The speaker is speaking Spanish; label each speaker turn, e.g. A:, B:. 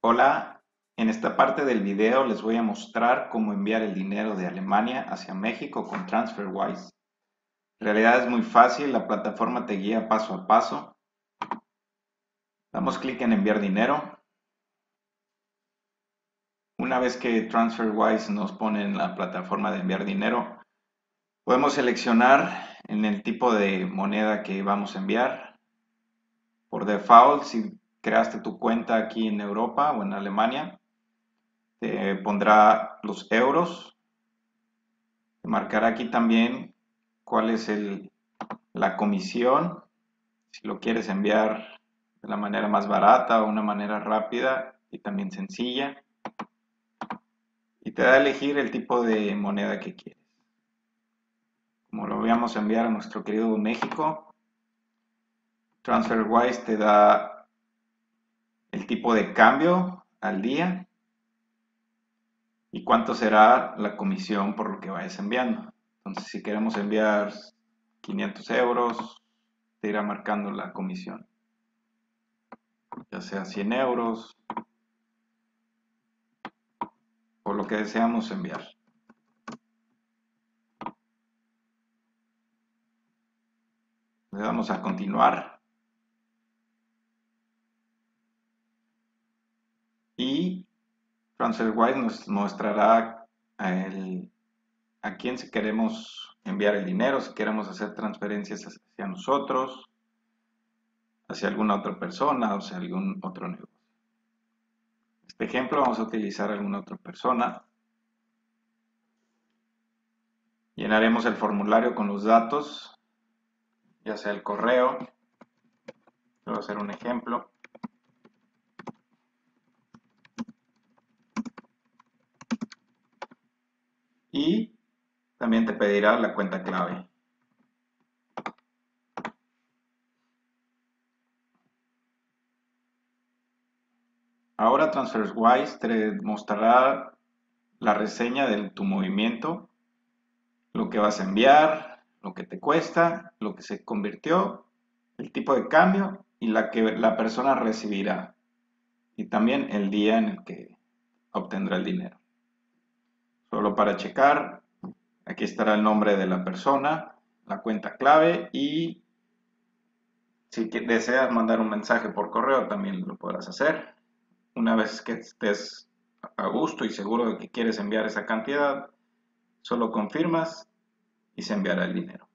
A: Hola, en esta parte del video les voy a mostrar cómo enviar el dinero de Alemania hacia México con TransferWise. En realidad es muy fácil, la plataforma te guía paso a paso. Damos clic en enviar dinero. Una vez que TransferWise nos pone en la plataforma de enviar dinero, podemos seleccionar en el tipo de moneda que vamos a enviar. Por default, si creaste tu cuenta aquí en Europa o en Alemania, te pondrá los euros. Te marcará aquí también cuál es la comisión, si lo quieres enviar de la manera más barata o una manera rápida y también sencilla. Y te da a elegir el tipo de moneda que quieres. Como lo vamos a enviar a nuestro querido México, TransferWise te da el tipo de cambio al día y cuánto será la comisión por lo que vayas enviando. Entonces, si queremos enviar 500 euros, te irá marcando la comisión, ya sea 100 euros o lo que deseamos enviar. Le damos a continuar y TransferWise nos mostrará a quién si queremos enviar el dinero, si queremos hacer transferencias hacia nosotros, hacia alguna otra persona o hacia algún otro negocio. En este ejemplo vamos a utilizar a alguna otra persona. Llenaremos el formulario con los datos, ya sea el correo. Voy a hacer un ejemplo. Y también te pedirá la cuenta clave. Ahora TransferWise te mostrará la reseña de tu movimiento, lo que vas a enviar, lo que te cuesta, lo que se convirtió, el tipo de cambio y la que la persona recibirá. Y también el día en el que obtendrá el dinero. Solo para checar, aquí estará el nombre de la persona, la cuenta clave y si deseas mandar un mensaje por correo también lo podrás hacer. Una vez que estés a gusto y seguro de que quieres enviar esa cantidad, solo confirmas y se enviará el dinero.